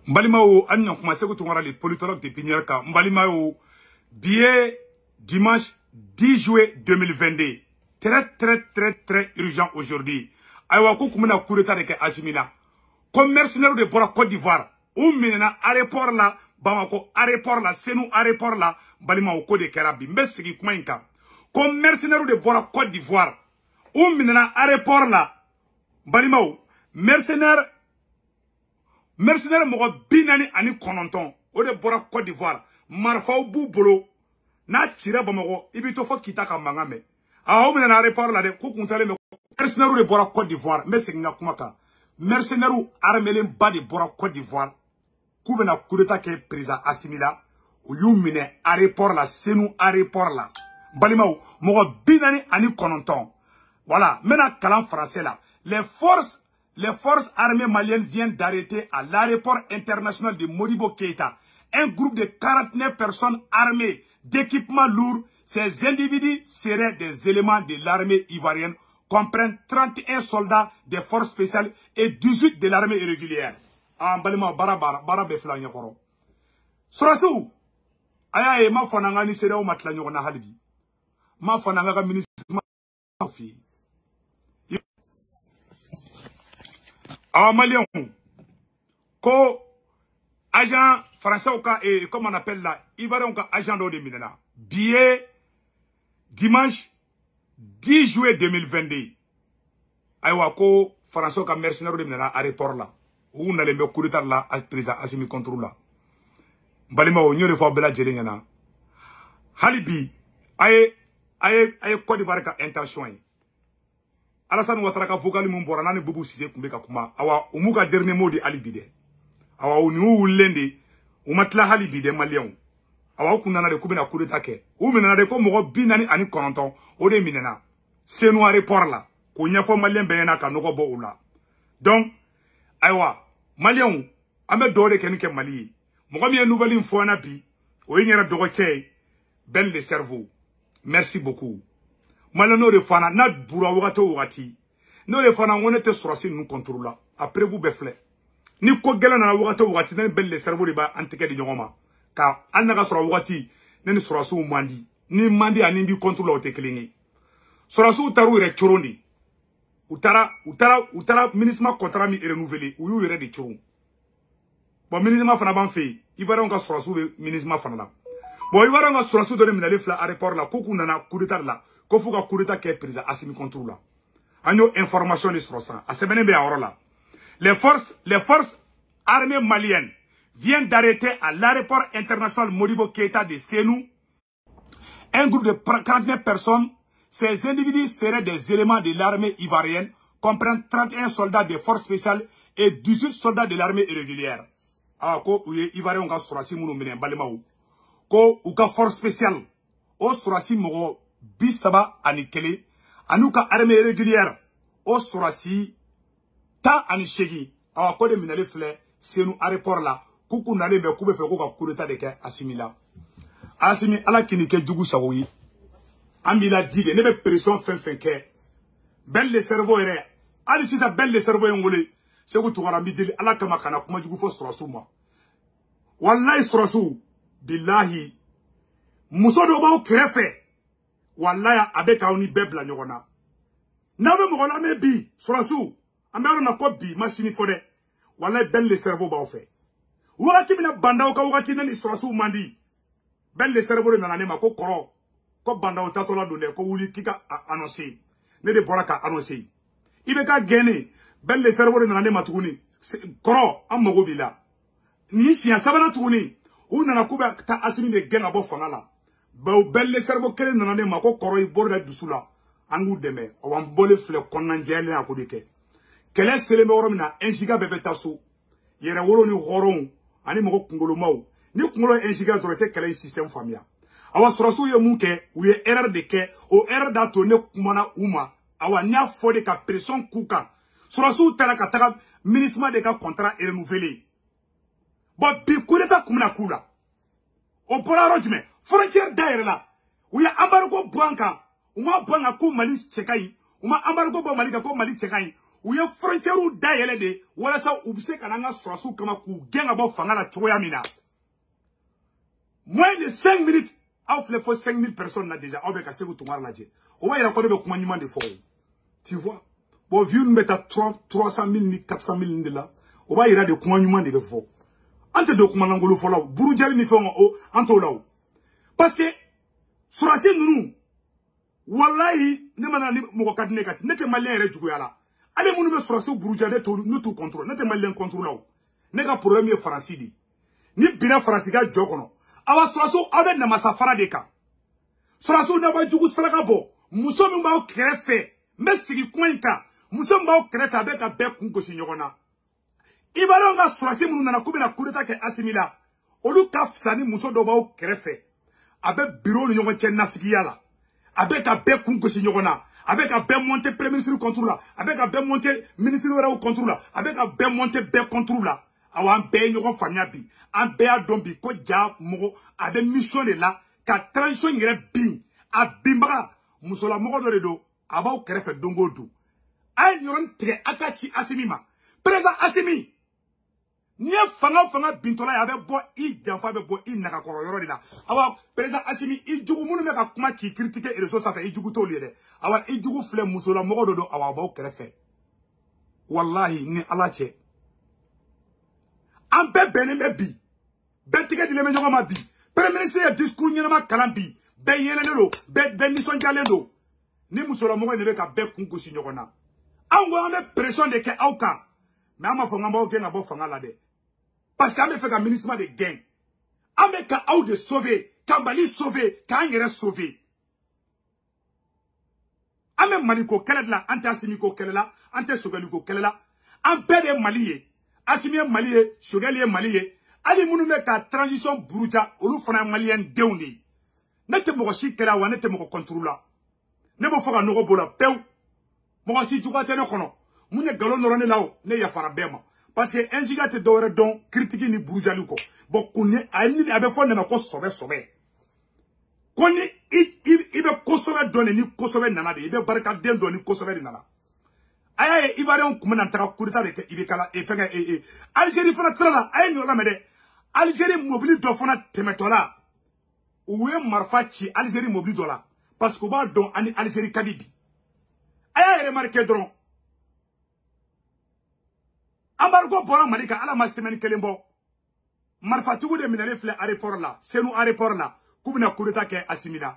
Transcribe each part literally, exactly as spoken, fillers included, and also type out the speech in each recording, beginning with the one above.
Mbalimao, on a commencé à voir les politologues de Pignarka. Mbalimao, billet dimanche dix juillet deux mille vingt-deux. Très, très, très, très urgent aujourd'hui. Aïwa, koukoumena coup d'état de Asimila. Comme mercenaire de Bora Côte d'Ivoire. Ou maintenant, aéroport là, Bamako, aéroport là, c'est nous, aéroport là, Mbalimao, Côte de Karabi. Mbessigi Koumainka. Comme mercenaire de Bora Côte d'Ivoire. Ou maintenant, aéroport là, Mbalimao, mercenaire. Mercenaire mogo binani ani kononton o de bora Côte d'Ivoire marfaw bu bolo na tire bamago ibito fo kita ka mangame a o mena report la de ko kuntale me mercenaire de bora Côte d'Ivoire mais c'est nga kumaka mercenaire armelen ba de bora Côte d'Ivoire ku bena coup d'état ke président Assimila o yu mine aéroport la senu aéroport la balimaw mogo binani ani kononton voilà mena kalan français là les forces Les forces armées maliennes viennent d'arrêter à l'aéroport international de Modibo Keïta un groupe de quarante-neuf personnes armées d'équipements lourds. Ces individus seraient des éléments de l'armée ivoirienne, comprennent trente et un soldats des forces spéciales et dix-huit de l'armée irrégulière. Ah, balima bara bara bara befla nyakoro. Sorasu, aya e ma fananga ni sera o matla nyona halibi. Ma fananga ka ministre ma fi. Awa Malien, ko agent français ou et comme on appelle là, Ivoirien ou agent de Minena. Billet dimanche dix juillet deux mille vingt-deux. Aïwa ko français ou mercenaire de Minena aéroport là. Où on a les coup d'état là à président Assimi contrôle là. Balima o nyore fo bela jelengana. Halibi aye aye aye Côte d'Ivoire ka intention. Alassane Ouattara ka vocal mun bora nani Boubou Cissé kumbe ka kuma awa umuka dernier mot de alibide awa uni ulende umatla halibide malien awa kunana de kubena coup d'état ke ou menana de ko mogo binani ani kononton o de minena c'est noir report là ko nyafo malien beyena ka noko bo ula donc aywa malien ame dole ken ke mali mogo mi nouvelle info na bi o yera dogo che ben le cerveau merci beaucoup. Malin no de fana na bura wagato wagati no de fana ngone te surasi nous contrôle là après vous befle ni ko gela na wagato wagati na belle cerveau de ba antike di nyoma ka anaka sura wagati neni surasu mandi ni mandi ani bi contrôle o te klingi surasu taru re chorondi utara utara utara ministre contrat mi renouvelé ou yu yere de choron bon ministre fana ban fe il va donc surasu ministre fana là bon il va donc surasu de minale fla aéroport là koku nana coup d'état là ko fuka coup d'état ke président Assimi contrôle là agno information de srosan a sebene be awro là les forces les forces armées maliennes viennent d'arrêter à l'aéroport international Modibo Keïta de Sénou un groupe de quarante-neuf personnes. Ces individus seraient des éléments de l'armée ivoirienne, comprennent trente et un soldats des forces spéciales et dix-huit soldats de l'armée irrégulière. Ah, ko uye ivoirien nga surasi munu minen balimau ko uka force spéciale o surasi mogo bisaba ani kele anuka armée irrégulière o surasi ta ani shegi awa ko de minale fle senu aéroport là kuku nale be kube fe ko ka coup d'état de ke Assimila Assimi ala kini ke jugu sawoyi ambila dige ne be pression fen fen ke bel le cerveau ere ali sisa bel le cerveau ngole segu tugara midili ala kama kana kuma jugu fo surasu ma wallahi surasu billahi muso do baw krefe wallahi abe kawni bebla nyogona nabe mo gona me bi surasu amero na ko bi machine fode wallahi bel le cerveau baw fe wakati bina banda ka wakati nani surasu mandi bel le cerveau na nane ma ko koro ko banda o tatola donne ko wuli kika annoncer ne de bora ka annoncer ibe ka gene bel le cerveau na nane ma tuguni koro amogo bila ni sia sabana tuguni una na kuba ta Assimi de gena bo fanga la ba bel le cerveau kele na nane ma ko koro i borda dusula angu deme o wan bole fle konanjele akodike kele seleme oromina enjiga bebe taso yere woro ni horon ani mo kungolo maw ni kungolo enjiga dorete kele système famia awa surasu ye munke ou ye erreur de ke o erreur da to ne kumana uma awa nya fode ka pression kuka surasu tala ka taka ministre de ka contrat est renouvelé ba bi kureta kumna kula o pola rojme frontière daire la ou ya embargo banka uma banga ko mali chekai uma embargo bo mali ka ko mali chekai u ye frontière u da yele de wala sa u bise kana nga surasu kama ku genga bo fanga la choya mina moins de cinq minutes aw flé fo cinq mille personnes là déjà aw be ka segu tumar la je o wa ira ko be kuma nyuma de fo tu vois bon vu nous mettre trois cent mille ni quatre cent mille de là o ba ira de kuma nyuma de fo ante do kuma ngolo fo law buru jari ni fo o anto law parce que surasi nunu wallahi ne mana ni mo ko kadne kat ne te malien re jugu yala ale munu me surasi buru jari to no to contrôle ne te malien contrôle law ne ka problème ye farasi di ni bina farasi ga jokono awa surasi abe na masafara de ka surasi na ba jugu salaka bo muso mi ba krefe me sigi koinka muso mi ba krefe abe ka be kun gosi nyogona ibalonga surasi munu na kubina kudeta ke asimila olu ka fsani muso do ba krefe abe bureau ni nyongo chen nafiki yala abe ka be kun gosi nyogona abe ka be monter premier ministre contrôle la abe ka be monter ministre wera contrôle la abe ka be monter be contrôle la awan be nyongo fanya bi an be adombi ko ja mogo abe mission de la ka transition ngere bi abimba musola mogo do do abaw krefe dongo du ay nyoron tege akachi asimima président asimi Nye fanga fanga bintola ya be bo I janfa be bo I naka koro yoro dila. Awa président Asimi I jugu munu me ka kuma ki critique et reso sa fe I jugu to liede. Awa I jugu fle musola mogo dodo awa ba kerefe. Wallahi ni ala che. An be bene me bi. Be tige dile me nyoga ma bi. Premier ministre ya discours nyena ma kalambi. Be yene do be be nison jalendo. Ni musola mogo ne be ka be kungo si nyogona. Ango ame pression de ke auka. Mais ama fonga mba okenga bo fanga la de. Parce qu'à me fait un ministre de gain. À me ka out de sauver. Kambali sauver. Kangere sauver. À me maliko kele la. Ante asimiko kele la. Ante sogaliko kele la. An pede maliye. Asimie maliye. Sogalie maliye. Ali munu me ka transition buruja. Olu fana malien deuni. Nete moko shi kela wa nete moko kontrola. Ne mo foga nogo bola pew. Moko shi juga tene kono. Mune galon norone lao. Ne ya farabema. Parce que un giga te dore don critique ni bourjali ko bon konni ani abe fo na ko sobe sobe konni ibe ko sobe don ni ko sobe nana de ibe barka den don ni ko sobe nana ayaye ibare on kuma na taka kurita de ke ibe kala e fenga e e Algérie fana trala ay no la mede Algérie mobile do fana temetola oué marfa ci Algérie mobile do la parce que ba don ani Algérie kadibi ayaye remarquer dron Ambargo bora malika ala ma semaine kelembo marfatigu de minale fle aéroport la senu aéroport la kubina kureta ke asimila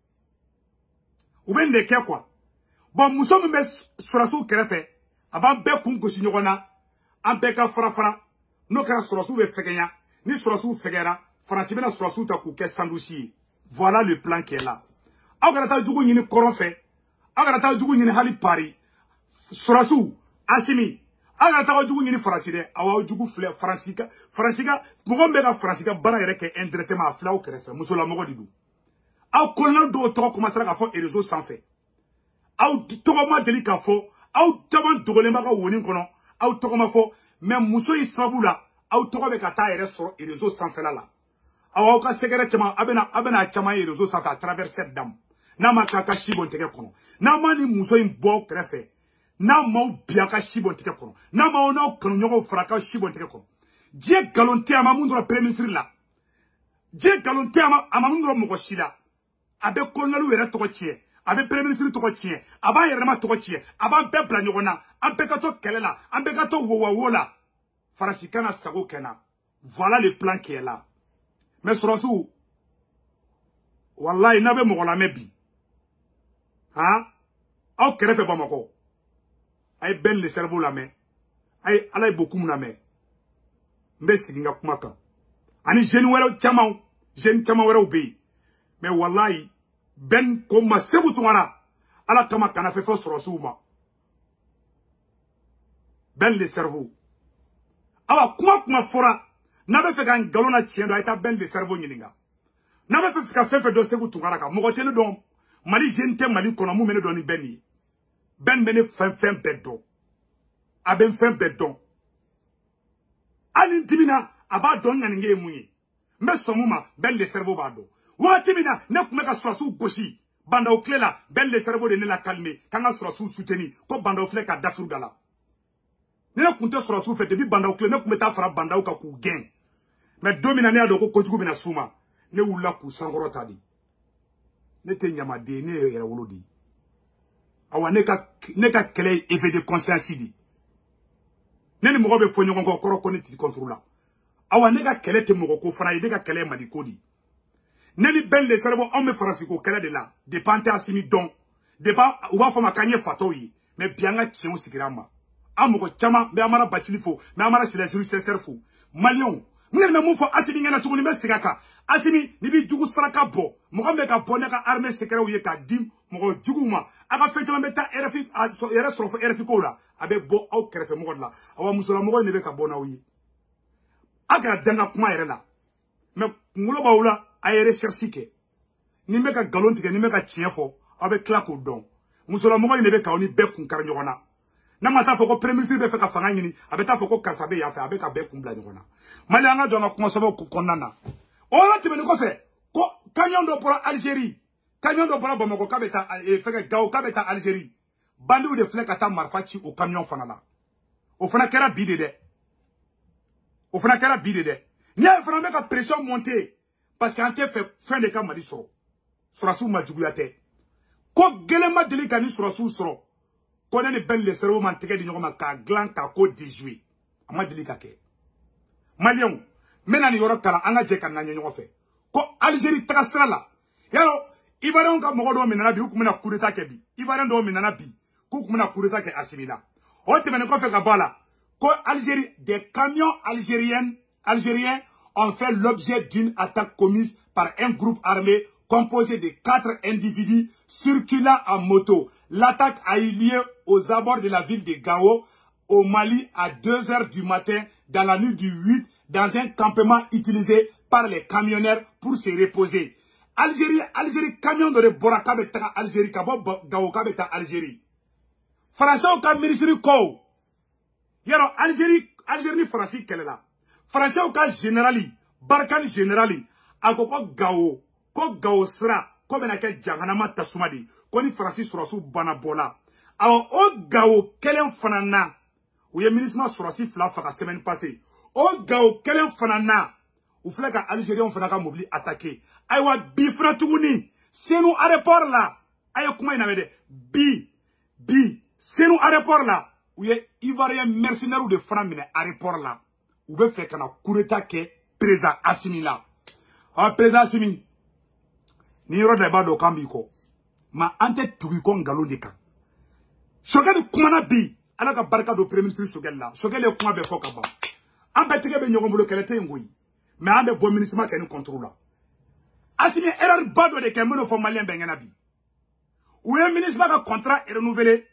ubende ke quoi bon muso me surasu kerefe aban be kun gosi nyogona an be ka fara fara no kara surasu be fegenya ni surasu fegera franci bena surasu ta ku ke sandushi voilà le plan qui est là agarata jugu nyini koronfe agarata jugu nyini hali pari surasu asimi aga tawa jugu nyini farasi de awa jugu fle fransika fransika mogo mbega fransika bana yere ke indirectement fla o kerefe musola mogo didu aw colonel do to commencer ka fo réseau sans fait aw to ma deli ka fo aw taban dogole ma ka woni kono aw to ma fo mais muso isabula aw to be ka ta yere so réseau sans fait la la aw ka segere chama abena abena chama réseau sans fait à travers cette dame na ma ka ka shibon tege kono na ma ni muso in bo kerefe na mau biaka shibon teke kono na mau na kanu nyogo fraka shibon teke kono je galonte ama mundura premier ministre la je galonte ama ama mundura mogo shila abe kolnalu yere toko chie abe premier ministre toko chie aba yere ma toko chie aba be bla nyogona ambe ka to kelela ambe ka to wowa wola farasikana sago kena voilà le plan qui est là mais sorosu wallahi nabe mogo la mebi ha au kerefe bamako ay ben le cerveau la main ay alay beaucoup na main mbe siginga kumaka ani jeune wera chama jeune chama wera ubi mais wallahi ben ko ma sebutu wara ala kama kana fe fo soro suma ben le cerveau awa kuma kuma fora na be fe kan galona chiendo ay ta ben le cerveau nyininga na be fe ka fe fe do sebutu wara ka mo ko tene don mali jeune te mali kono mu mene do ni beni ben mene fin fin bedon aben fin bedon alin timina aba don nge munyi me somuma ben le cerveau bado wa timina ne kuma ka surasu goshi banda o klela ben le cerveau de ne la calmer kanga surasu soutenir ko banda o fle ka dafur dala ne ne kunte sɔrɔsiw fɛ depuis bandaw kile ne kun bɛ taa fara bandaw kan k'u gɛn mais don min na ne y'a dɔn ko kojugu bɛna s'u ma ne wulila k'u sankɔrɔta de ne tɛ ɲamaden ne ye yɛrɛ wolo de awa ne ka ne ka kɛlɛ ye effet de conscience de ne ni mɔgɔ bɛ fɔ ɲɔgɔn kɔ kɔrɔ ko ne ti contre la awa ne ka kɛlɛ tɛ mɔgɔ ko fana ye ne ka kɛlɛ ye Mali ko de ne ni bɛn le cerveau anw bɛ Faransi ko kɛlɛ de la depuis an tɛ Asimi dɔn depuis u b'a fɔ ma k'an ye fatɔw ye mais bi an ka tiɲɛw sigira an ma an mɔgɔ caman bɛ Amara Bacili fo mais Amara Silasiru Sɛsɛri fo Maliyɛnw n yɛrɛ bɛ mun fɔ Asimi ɲɛna tuguni n bɛ segin a kan Asimi ni bɛ jugu saraka bɔ mɔgɔ min bɛ ka bɔ ne ka armée secrète ye k'a di mɔgɔ juguw ma a ka fɛn caman bɛ taa R F I yɛrɛ sɔrɔ fo R F I kow la a bɛ bɔ aw kɛrɛfɛ mɔgɔ de la awa musolamɔgɔ in de bɛ ka bɔ n'aw ye a ka dan ka kuma yɛrɛ la mais kunkolo b'aw la a ye recherche kɛ ni bɛ ka galon tigɛ ni bɛ ka tiɲɛ fɔ aw bɛ tila k'o dɔn musolamɔgɔ in de bɛ k'aw ni bɛɛ kun kari ɲɔgɔn na n'a ma taa fɔ ko premier ministre bɛ fɛ ka fanga ɲini a bɛ taa fɔ ko karisa bɛ yan fɛ a bɛ ka bɛɛ kun bila ɲɔgɔn na Mali an ka jɔ an ka kuma sɛbɛnw kɔnɔna na o yɔrɔ tɛmɛnen kɔfɛ ko camion dɔ bɔra Algérie camion dɔ bɔra Bamakɔ k'a bɛ taa fɛnkɛ Gao k'a bɛ taa Algérie bandiw de filɛ ka taa marifa ci o camion fana la o fana kɛra bi de dɛ o fana kɛra bi de dɛ n'i y'a ye fana bɛ ka pression monter parce que an tɛ fɛ fɛn de ka Mali sɔrɔ sɔrɔsiw ma juguya tɛ ko gɛlɛn ma deli ka ni sɔrɔsiw sɔrɔ ko ne ni bɛn le cerveau man tɛgɛ di ɲɔgɔn ma k'a dilan k'a ko déjouer a ma deli ka kɛ Maliyɛnw n bɛna nin yɔrɔ kalan an ka jɛ ka na ɲɛ ɲɔgɔn fɛ ko Algérie taga sira la yarɔ Ivoirien ka mɔgɔ dɔw minɛna bi u kun bɛna coup d'état kɛ bi Ivoirien dɔw minɛna bi k'u kun bɛna coup d'état kɛ Assimi la o tɛmɛnen kɔfɛ ka bɔ a la ko Algérie des camions algériens algériens ont fait l'objet d'une attaque commise par un groupe armé composé de quatre individus circulant en moto. L'attaque a eu lieu aux abords de la ville de Gao, au Mali, à deux heures du matin, dans la nuit du huit, dans un campement utilisé par les camionneurs pour se reposer. Algérie, Algérie, camion de Boraka beta Algérie, Kabo Gao beta Algérie. Français au cas ministre Kou. Yaro Algérie, Algérie Français quelle est là? Français au cas générali, Barkan générali, à Koko Gao. Ko Gao sera ko bena ke janganama tasuma di ko ni Francis surasu bana bola awo o Gao kelen fanana u ye ministre surasi fla fa ka semaine passée o Gao kelen fanana u fla ka Algérien fana ka mobili attaquer aywa bi fra tuguni senu aéroport la ay kuma ina mede bi bi senu aéroport la u ye Ivoirien mercenaire de fana mine aéroport la u be fe kana coup d'état ke président Assimi la ah président Assimi ni yɔrɔ da i b'a dɔn k'an b'i kɔ ma an tɛ tugu i kɔ nkalon de kan Sogɛli kumana bi ala ka barika don premier ministre Sogɛli la Sogɛli ye kuma bɛɛ fɔ ka ban an bɛɛ tigɛ bɛ ɲɔgɔn bolo kɛlɛ tɛ yen koyi mais an bɛ bɔ ministre kɛ ni contrôle la Assimi erreur ba dɔ de kɛ minnu fɔ maliyɛn bɛɛ ɲɛna bi u ye ministre ka contrat renouvelé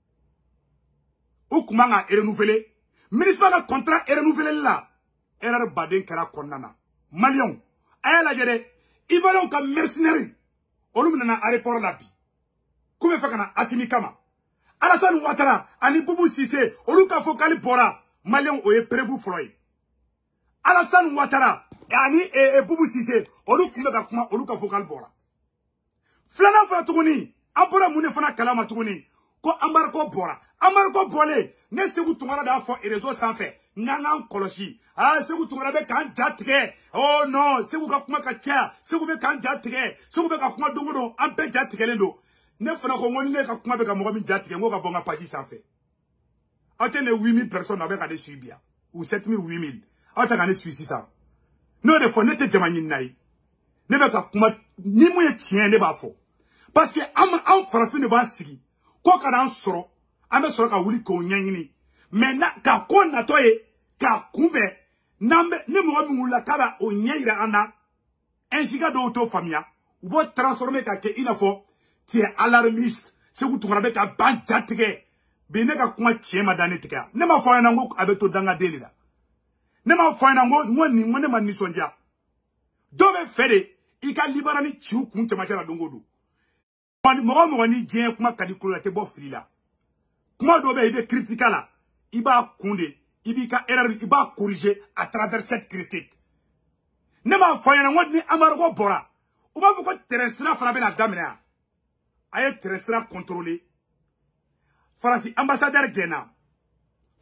u kun man ka renouvelé ministre ka contrat renouvelé la erreur baden kɛra kɔnɔna na maliyɛnw a y'a lajɛ dɛ Ivoirien ka mercenaire olu minana aéroport la bi ku be fɛ kana Assimi kama Alassane Ouattara ani Boubou Cissé olu ka fɔ k'ale bɔra malien o ye prévu fɔlɔ ye Alassane Ouattara ani e, e, Boubou Cissé olu kun bɛ ka kuma olu ka fɔ k'ale bɔra filanan fana tuguni an bɔra mun de fana kalama tuguni ko Ambarko bɔra Ambarko bɔlen ne Segu Tunkara de y'a fɔ réseau sanfɛ n'an k'an kɔlɔsi ah Segu Tunkara bɛ k'an ja tigɛ oh non Segu ka kuma ka caya Segu bɛ k'an ja tigɛ Segu bɛ ka kuma don o don an bɛɛ ja tigɛlen don ne fana ko n ko ni ne ka kuma bɛ ka mɔgɔ min ja tigɛ n ko ka bɔ n ka page sanfɛ aw tɛ ne huit mille personnes aw bɛ ka ne suivre bi yan ou sept mille huit mille aw tɛ ka ne suivre sisan n'o de fɔ ne tɛ jama ɲinina ye ne bɛ ka kuma ni mun ye tiɲɛ ye ne b'a fɔ parce que an an farafin de b'an sigi ko ka n'an sɔrɔ an bɛ sɔrɔ ka wuli k'o ɲɛɲini mais na ka ko natɔ ye k'a kunbɛn n'an bɛ ni mɔgɔ min wulila k'a bɛ o ɲɛ yira an na insiga dɔw t'o faamuya u b'o transformer ka kɛ i n'a fɔ tu es alarmiste Segu Tunkara bɛ ka ban ja tigɛ bi ne ka kuma tiɲɛ ma da ne tigɛ ne ma fɔ a ɲɛna ko a bɛ to dangaden de la ne ma fɔ a ɲɛna ko n nin ko ne ma nisɔndiya dɔw bɛ fɛ de i ka libéral ni ciw kun cɛmancɛ la don o don mɔgɔ mɔgɔ ni diɲɛ kuma ka di kulo la tɛ bɔ fili la kuma dɔw bɛ i bɛ critique la i b'a kun de i b'i ka erreur i b'a corriger à travers cette critique ne m'a fɔ a ɲɛna ko ni Ambarko bɔra u b'a fɔ ko terrain sira fana bɛna daminɛ yan a ye terrain sira contrôler Faransi ambassadeur gɛnna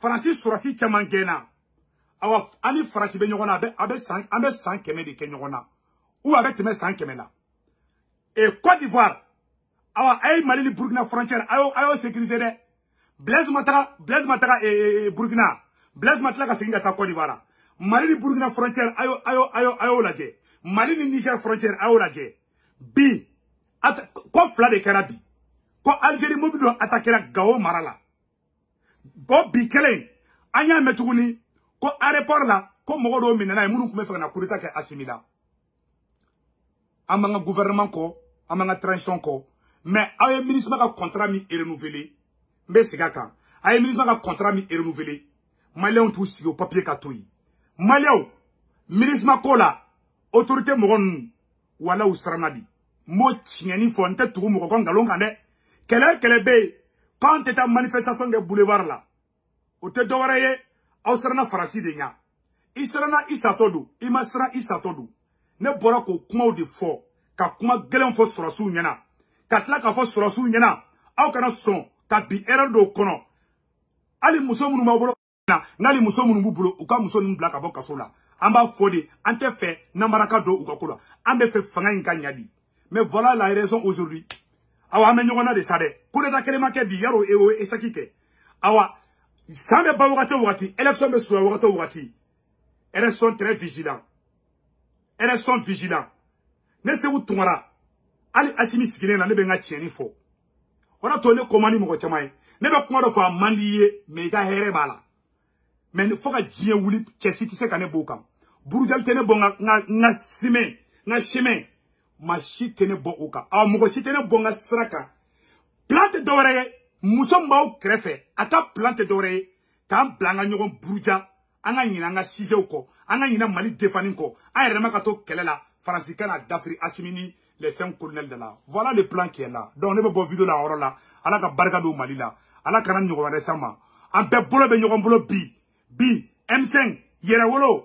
Francis Sorasi caman gɛnna awa ani Francis bɛ ɲɔgɔn na a bɛ a bɛ san an bɛ san kɛmɛ de kɛ ɲɔgɔn na ou a bɛ tɛmɛ san kɛmɛ la et Côte d'Ivoire awa a ye Mali ni Burkina frontière a y'o a y'o sécuriser dɛ Blaise ma taga Blaise ma taga ee Burkina Blaise ma tila ka segin ka taa Côte d'Ivoire Mali ni Burkina frontière a y'o a y'o a y'o a y'o lajɛ Mali ni Niger frontière a y'o lajɛ bi ko fila de kɛra bi ko Algérie mobile dɔ attaquera Gao mara la bon bi kelen an y'a mɛn tuguni ko aéroport la ko mɔgɔ dɔw minɛna ye minnu tun bɛ fɛ ka na coup d'état kɛ Assimi la an b'an ka gouvernement kɔ an b'an ka transition kɔ mais aw ye MINUSMA ka contrat min renouvelé n bɛ segin a kan a ye MINUSMA ka contrat min renouvelé maliyɛnw t'u sigi o papier ka to yen maliyɛnw MINUSMA ko la autorité mɔgɔ ninnu wala u siranna de m'o tiɲɛni fɔ n tɛ tugu mɔgɔ kɔ nkalon kan dɛ kɛlɛ kɛlɛ bɛ yen k'an tɛ taa manifestation kɛ boulevard la o tɛ dɔwɛrɛ ye aw siranna Faransi de ɲa i siranna i satɔ don i ma siran i satɔ don ne bɔra k'o kumaw de fɔ ka kuma gɛlɛnw fɔ sɔrɔsiw ɲɛna ka tila k'a fɔ sɔrɔsiw ɲɛna aw kana sɔn ka bi erreur dɔw kɔnɔ hali muso minnu b'aw bolo n'hali muso minnu b'u bolo u ka muso ninnu bila ka bɔ kaso la an b'a fɔ de an tɛ fɛ namaraka don u ka ko la an bɛ fɛ fanga in ka ɲa di mais voilà la raison aujourd'hui awa an bɛ ɲɔgɔn na de sa dɛ coup d'état kelen ma kɛ bi yarɔ o ye échec kɛ awa san bɛ ban wagati o wagati élection bɛ surunya wagati o wagati restons très vigilants restons vigilants ne Seku Tunkara hali Assimi sigilen na ne bɛ n ka tiɲɛni fɔ o de to ne ko man di mɔgɔ caman ye ne bɛ kuma dɔ fɔ a man di i ye mais i ka hɛrɛ b'a la mais fo ka diɲɛ wuli cɛ si tɛ se ka ne b'o kan burujali tɛ ne bɔ n ka n ka simɛ n ka chemin maa si tɛ ne bɔ o kan aw mɔgɔ si tɛ ne bɔ n ka sira kan plan tɛ dɔwɛrɛ ye muso min b'aw kɛrɛfɛ a ka plan tɛ dɔwɛrɛ ye k'an bila an ka ɲɔgɔn buruja an ka ɲinɛ an ka sisew kɔ an ka ɲinɛ Mali défani kɔ an yɛrɛ dama ka to kɛlɛ la Faransi kana dafiri Assimi ni les cinq colonels de la voilà le plan qui est là donc ne bɛ bɔ vidéo la yɔrɔ la Ala ka barika don Mali la Ala kana ɲɔgɔn wɛrɛ s'an ma an bɛɛ bolo bɛ ɲɔgɔn bolo bi bi M cinq Yɛrɛwolo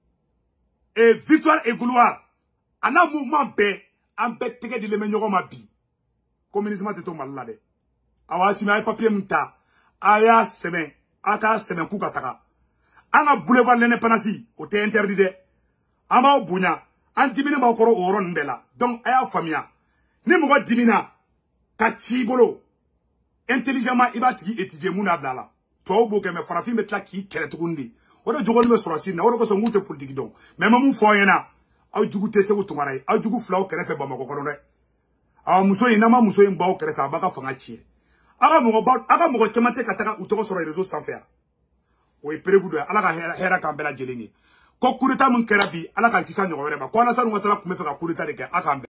et victoire et gloire a n'a mouvement bɛɛ an bɛɛ tɛgɛ dilen bɛ ɲɔgɔn ma bi communisme tɛ to Mali la dɛ awa Assimi a ye papier min ta a y'a sɛbɛn a k'a sɛbɛn k'u ka taga an ka boulevard l'indépendance o tɛ interdit dɛ an b'aw bonya an diminen b'aw kɔrɔ o yɔrɔ ninnu bɛɛ la donc a y'a faamuya ni mɔgɔ dimina ka ci i bolo intelligemment i b'a tigi étudier mun n'a bila la tubabu b'o kɛ mais farafin bɛ tila k'i kɛlɛ tuguni de o de jogoni bɛ sɔrɔsi na o de kosɔn n k'u tɛ politique dɔn mais n bɛ mun fɔ aw ɲɛna aw jugu tɛ Seku Tunkara ye aw jugu filaw kɛrɛfɛ Bamakɔ kɔnɔ dɛ aw muso in n'an ma muso in bɔ aw kɛrɛfɛ a b'a ka fanga tiɲɛ aw ka mɔgɔ ba aw ka mɔgɔ caman tɛ ka taga u tɔgɔ sɔrɔ réseau sanfɛ yan o ye prévu dɔ ye Ala ka hɛrɛ k'an bɛɛ lajɛlen ye ko coup d'état min kɛra bi Ala k'an kisi a ɲɔgɔn wɛrɛ ma ko Alassane Ouattara tun bɛ fɛ ka coup d'état de kɛ a k'an bɛn